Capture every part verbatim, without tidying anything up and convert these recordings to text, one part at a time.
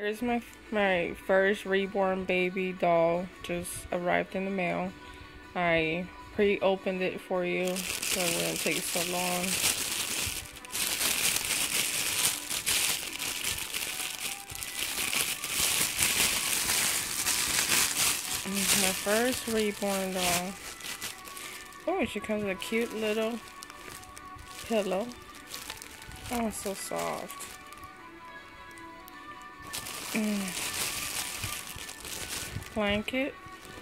Here's my my first reborn baby doll. Just arrived in the mail. I pre-opened it for you, so it wouldn't take so long. My first reborn doll. Oh, she comes with a cute little pillow. Oh, so soft. Mm. Blanket.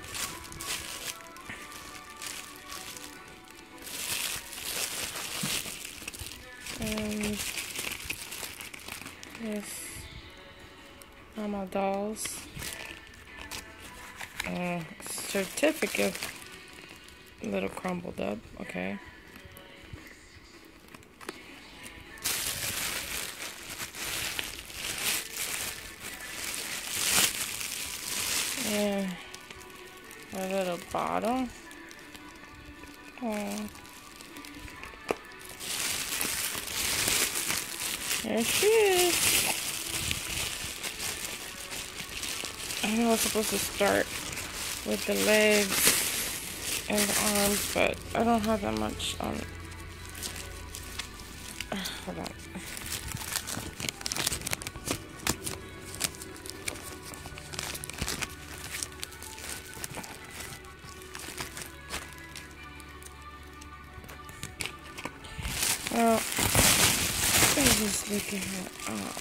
And this are my dolls. Uh, certificate. A little crumbled up. Okay. Yeah, a little bottle. Oh, there she is. I was supposed to start with the legs and the arms, but I don't have that much on. Uh, hold on. Well, let's just look at her. Oh,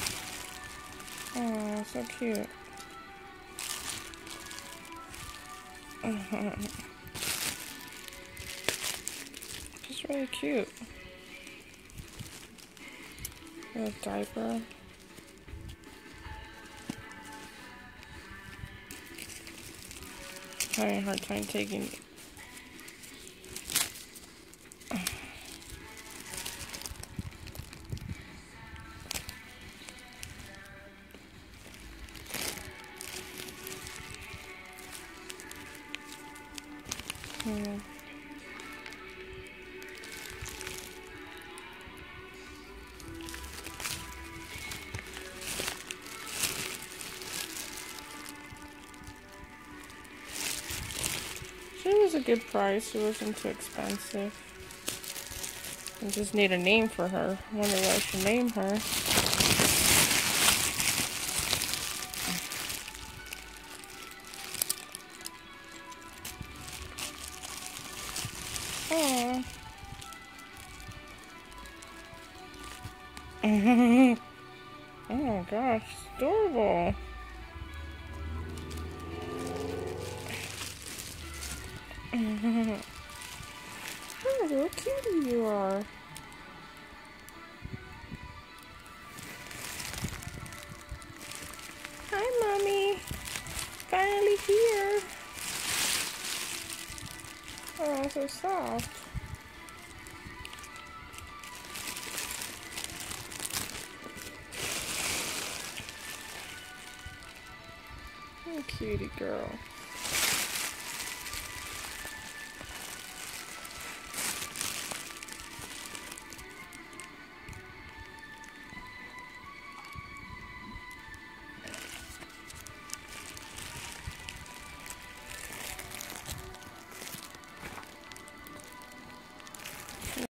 oh, so cute. Uh-huh. She's really cute. Little diaper. Having a hard time taking. Hmm. She was a good price. She wasn't too expensive. I just need a name for her. I wonder what I should name her. Aww. Oh my gosh, adorable. Oh, little cutie you are. Hi, Mommy. Finally here. Oh, so soft. Oh, cutie girl.